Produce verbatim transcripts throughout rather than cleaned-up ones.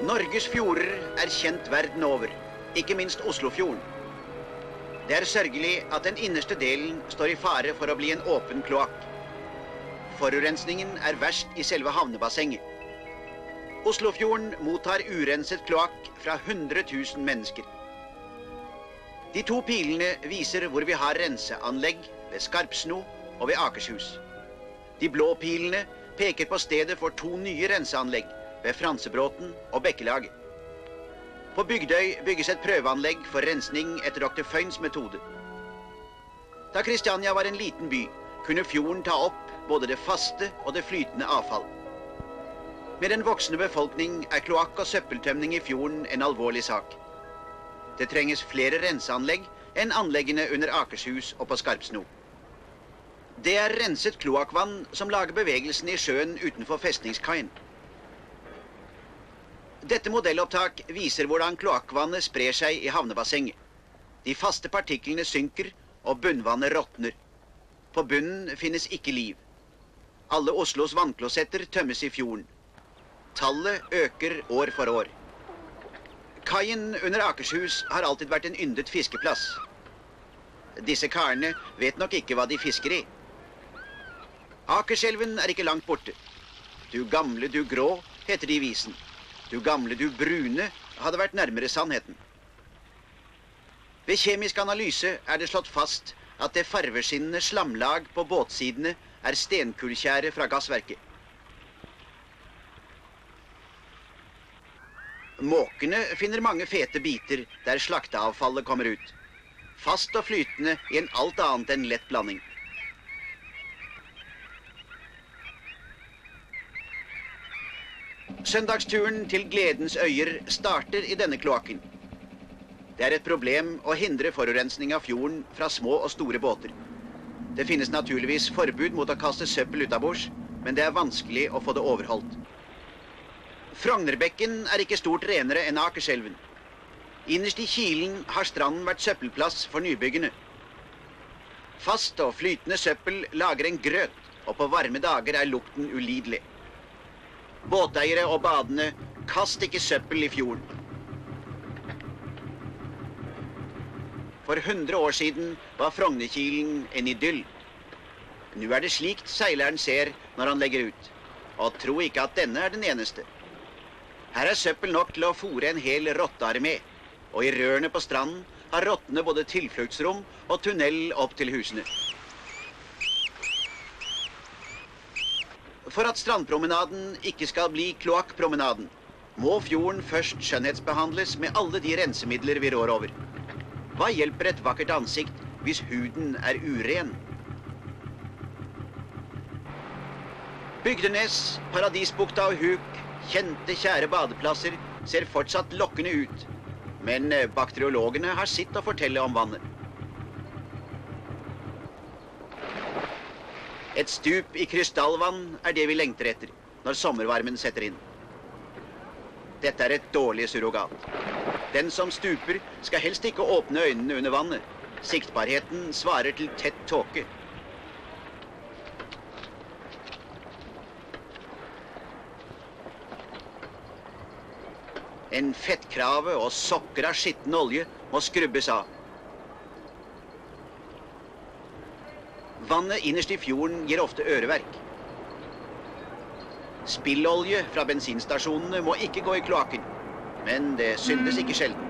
Norges fjorder er kjent verden over, ikke minst Oslofjorden. Det er sørgelig at den innerste delen står i fare for å bli en åpen kloakk. Forurensningen er verst i selve havnebassenget. Oslofjorden mottar urenset kloakk fra hundre tusen mennesker. De to pilene viser hvor vi har renseanlegg ved Skarpsno og ved Akershus. De blå pilene peker på stedet for to nye renseanlegg ved Fransebråten og Bekkelaget. På Bygdøy bygges et prøveanlegg for rensning etter doktor Føyns metode. Da Kristiania var en liten by, kunne fjorden ta opp både det faste og det flytende avfall. Med den voksende befolkning er kloakk og søppeltømning i fjorden en alvorlig sak. Det trenges flere renseanlegg enn anleggene under Akershus og på Skarpsno. Det er renset kloakkvann som lager bevegelsen i sjøen utenfor festningskaien. Dette modellopptak viser hvordan kloakkvannet sprer seg i havnebassenget. De faste partiklene synker, og bunnvannet råtner. På bunnen finnes ikke liv. Alle Oslos vannklosetter tømmes i fjorden. Tallet øker år for år. Kaien under Akershus har alltid vært en yndet fiskeplass. Disse karene vet nok ikke hva de fisker i. Akerselven er ikke langt borte. Du gamle, du grå, heter det i visen. Du gamle, du brune, hadde vært nærmere sannheten. Ved kjemisk analyse er det slått fast at det farveskinnende slamlag på båtsidene er stenkulltjære fra gassverket. Måkene finner mange fete biter der slakteavfallet kommer ut. Fast og flytende i en alt annet enn lett blanding. Søndagsturen til Gledens øyer starter i denne kloakken. Det er et problem å hindre forurensning av fjorden fra små og store båter. Det finnes naturligvis forbud mot å kaste søppel utenbords, men det er vanskelig å få det overholdt. Frognerbekken er ikke stort renere enn Akerselven. Innerst i kilen har stranden vært søppelplass for nybyggene. Fast og flytende søppel lager en grøt, og på varme dager er lukten ulidelig. Båteiere og badende, kast ikke søppel i fjorden. For hundre år siden var Frognerkilen en idyll. Nå er det slikt seileren ser når han legger ut. Og tro ikke at denne er den eneste. Her er søppel nok til å fôre en hel rottearmé, og i rørene på stranden har rottene både tilfluktsrom og tunnel opp til husene. For at strandpromenaden ikke skal bli kloakkpromenaden, må fjorden først skjønnhetsbehandles med alle de rensemidler vi rår over. Hva hjelper et vakkert ansikt hvis huden er uren? Bygdenes, Paradisbukta og Huk, kjente, kjære badeplasser, ser fortsatt lokkende ut. Men bakteriologene har sitt å fortelle om vannet. Et stup i krystallvann er det vi lengter etter når sommervarmen setter inn. Dette er et dårlig surrogat. Den som stuper skal helst ikke åpne øynene under vannet. Siktbarheten svarer til tett tåke. En fettkrave og sokker av skitten olje må skrubbes av. Vannet innerst i fjorden gir ofte øreverk. Spillolje fra bensinstasjonene må ikke gå i kloakken, men det syndes ikke sjelden.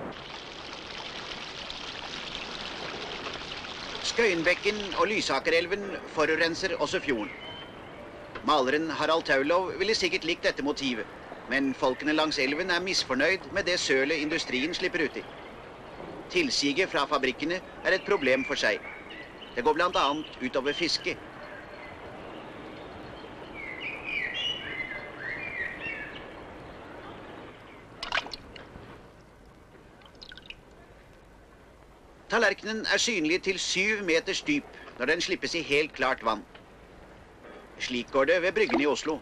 Skøyenbekken og Lysakerelven forurenser også fjorden. Maleren Harald Taulov ville sikkert likt dette motivet, men folkene langs elven er misfornøyd med det sølet industrien slipper ut i. Tilsiget fra fabrikkene er et problem for seg. Det går blant annet utover fiske. Tallerkenen er synlig til syv meters dyp når den slippes i helt klart vann. Slik går det ved bryggen i Oslo.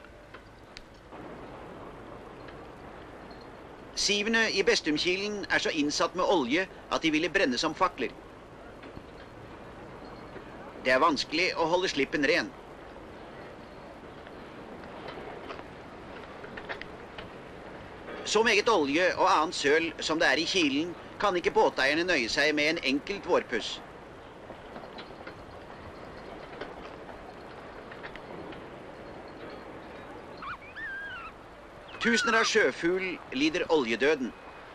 Sivene i Bestumkilen er så innsatt med olje at de ville brenne som fakler. Det er vanskelig å holde slippen ren. Så meget olje og annet søl som det er i kilen, kan ikke båteierne nøye seg med en enkelt vårpuss. Tusener av sjøfugl lider oljedøden.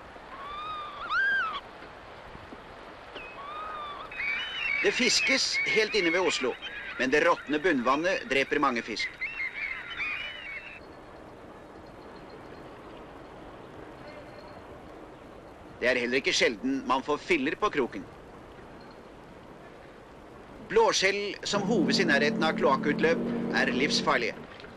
Det fiskes helt inne ved Oslo, men det råtne bunnvannet dreper mange fisk. Det er heller ikke sjelden man får filler på kroken. Blåskjell som hoves i nærheten av kloakkutløp er livsfarlige.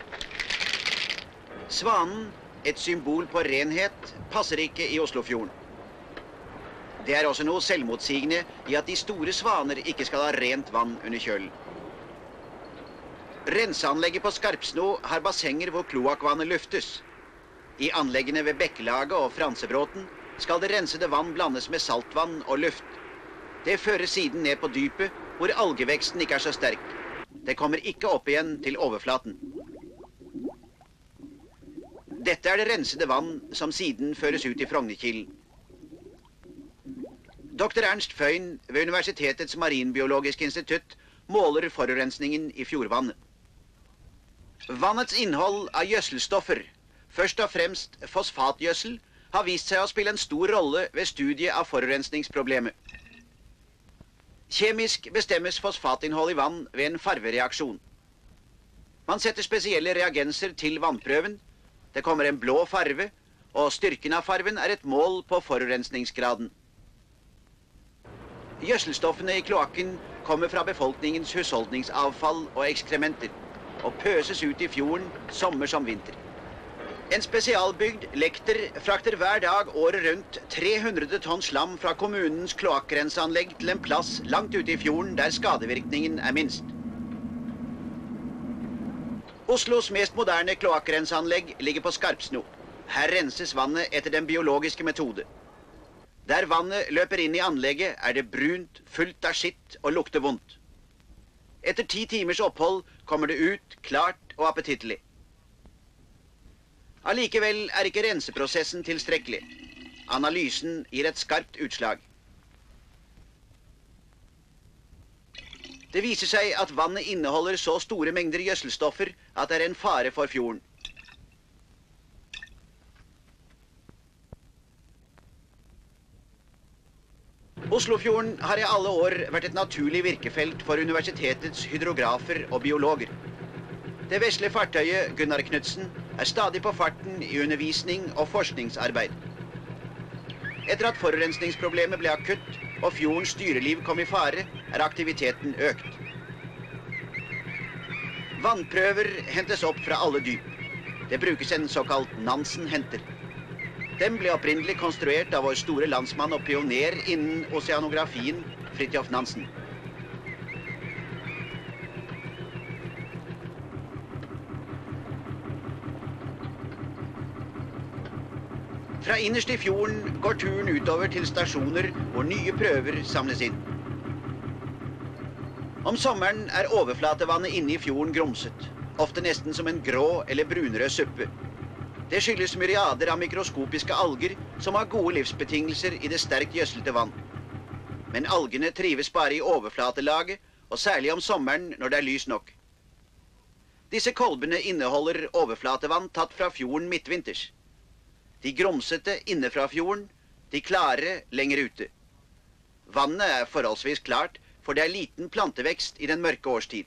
Svanen, et symbol på renhet, passer ikke i Oslofjorden. Det er også noe selvmotsigende i at de store svaner ikke skal ha rent vann under kjølen. Renseanlegget på Skarpsno har bassenger hvor kloakvannet luftes. I anleggene ved Bekkelaget og Fransebråten skal det rensede vann blandes med saltvann og luft. Det fører siden ned på dypet, hvor algeveksten ikke er så sterk. Det kommer ikke opp igjen til overflaten. Dette er det rensede vann som siden føres ut i Frognerkilen. doktor Ernst Føyn ved Universitetets marinbiologiske institutt måler forurensningen i fjordvannet. Vannets innhold av gjødselstoffer, først og fremst fosfatgjødsel, har vist seg å spille en stor rolle ved studiet av forurensningsproblemet. Kjemisk bestemmes fosfatinnhold i vann ved en farvereaksjon. Man setter spesielle reagenser til vannprøven. Det kommer en blå farve, og styrken av farven er et mål på forurensningsgraden. Gjødselstoffene i kloakken kommer fra befolkningens husholdningsavfall og ekskrementer, og pøses ut i fjorden sommer som vinter. En spesialbygd lekter frakter hver dag året rundt tre hundre tonn slam fra kommunens kloakkrenseanlegg til en plass langt ute i fjorden der skadevirkningen er minst. Oslos mest moderne kloakkrenseanlegg ligger på Skarpsno. Her renses vannet etter den biologiske metode. Der vannet løper inn i anlegget er det brunt, fullt av skitt og lukter vondt. Etter ti timers opphold kommer det ut klart og appetittlig. Allikevel er ikke renseprosessen tilstrekkelig. Analysen gir et skarpt utslag. Det viser seg at vannet inneholder så store mengder gjødselstoffer at det er en fare for fjorden. Oslofjorden har i alle år vært et naturlig virkefelt for universitetets hydrografer og biologer. Det vesle fartøyet Gunnar Knudsen er stadig på farten i undervisning og forskningsarbeid. Etter at forurensningsproblemet ble akutt og fjordens dyreliv kom i fare, er aktiviteten økt. Vannprøver hentes opp fra alle dyp. Det brukes en såkalt Nansen-henter. Den ble opprinnelig konstruert av vår store landsmann og pioner innen oseanografien, Fridtjof Nansen. Fra innerst i fjorden går turen utover til stasjoner hvor nye prøver samles inn. Om sommeren er overflatevannet inne i fjorden grumset, ofte nesten som en grå eller brunrød suppe. Det skyldes myriader av mikroskopiske alger som har gode livsbetingelser i det sterkt gjødselte vann. Men algene trives bare i overflatelaget, og særlig om sommeren når det er lys nok. Disse kolbene inneholder overflatevann tatt fra fjorden midtvinters. De grumsete inne fra fjorden, de klare lenger ute. Vannet er forholdsvis klart, for det er liten plantevekst i den mørke årstid.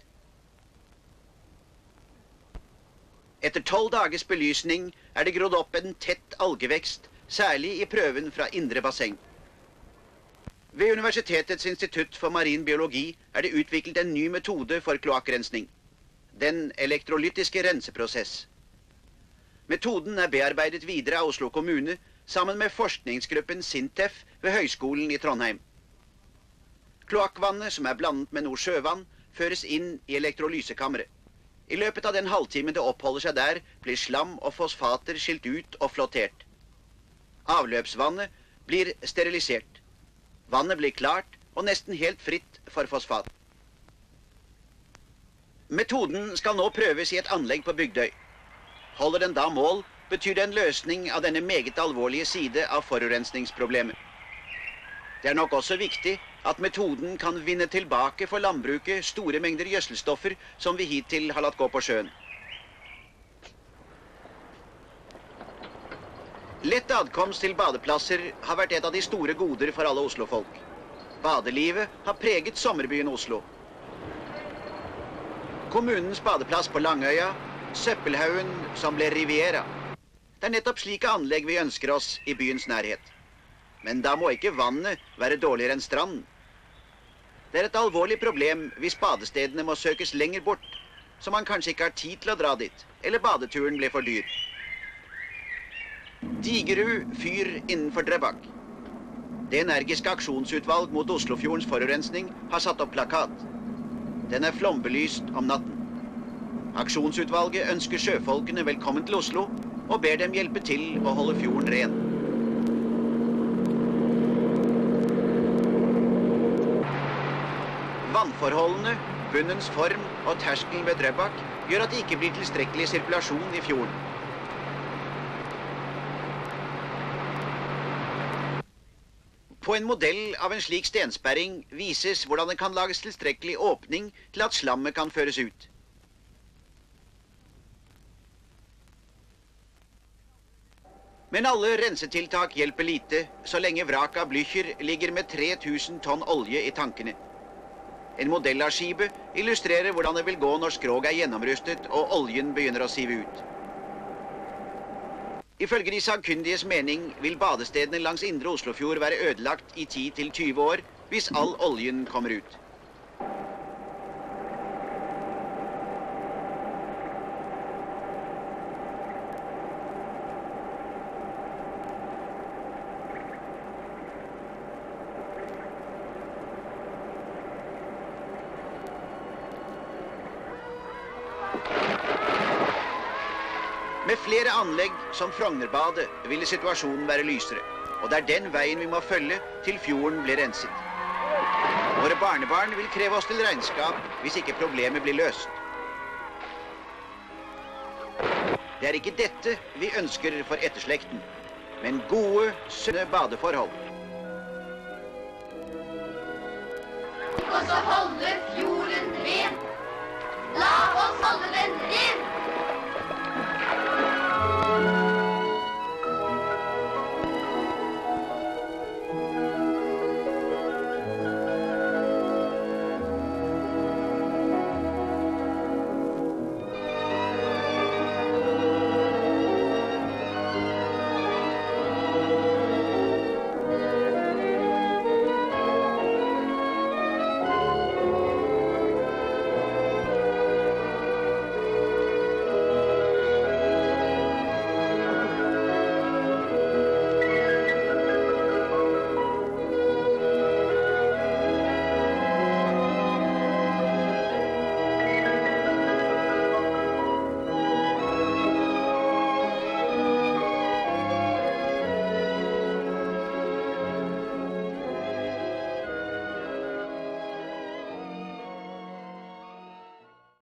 Etter tolv dagers belysning er det grodd opp en tett algevekst, særlig i prøven fra indre basseng. Ved Universitetets institutt for marin biologi er det utviklet en ny metode for kloakkrensning. Den elektrolytiske renseprosess. Metoden er bearbeidet videre av Oslo kommune sammen med forskningsgruppen Sintef ved Høgskolen i Trondheim. Kloakkvannet, som er blandet med noe sjøvann, føres inn i elektrolysekammeret. I løpet av den halvtimen det oppholder seg der, blir slam og fosfater skilt ut og flottert. Avløpsvannet blir sterilisert. Vannet blir klart og nesten helt fritt for fosfat. Metoden skal nå prøves i et anlegg på Bygdøy. Holder den da mål, betyr det en løsning av denne meget alvorlige side av forurensningsproblemet. Det er nok også viktig at metoden kan vinne tilbake for landbruket store mengder gjødselstoffer som vi hittil har latt gå på sjøen. Lett adkomst til badeplasser har vært et av de store goder for alle Oslo-folk. Badelivet har preget sommerbyen Oslo. Kommunens badeplass på Langøya, Søppelhaugen som ble Riviera. Det er nettopp slike anlegg vi ønsker oss i byens nærhet. Men da må ikke vannet være dårligere enn stranden. Det er et alvorlig problem hvis badestedene må søkes lenger bort, så man kanskje ikke har tid til å dra dit, eller badeturen blir for dyr. Digerud fyr innenfor Drøbak. Det energiske aksjonsutvalg mot Oslofjordens forurensning har satt opp plakat. Den er flombelyst om natten. Aksjonsutvalget ønsker sjøfolkene velkommen til Oslo og ber dem hjelpe til å holde fjorden ren. Vannforholdene, bunnens form og terskelen ved Drøbak gjør at det ikke blir tilstrekkelig sirkulasjon i fjorden. På en modell av en slik stensperring vises hvordan det kan lages tilstrekkelig åpning til at slammet kan føres ut. Men alle rensetiltak hjelper lite, så lenge vraket av Blücher ligger med tre tusen tonn olje i tankene. En modell av skipet illustrerer hvordan det vil gå når skrog er gjennomrustet og oljen begynner å sive ut. Ifølge de sagkyndiges mening vil badestedene langs indre Oslofjord være ødelagt i ti til tyve år hvis all oljen kommer ut. Med flere anlegg som Frognerbadet ville situasjonen være lysere, og det er den veien vi må følge til fjorden blir renset. Våre barnebarn vil kreve oss til regnskap hvis ikke problemet blir løst. Det er ikke dette vi ønsker for etterslekten, men gode, sunne badeforhold. Og så holde fjorden ren. La oss holde den ren!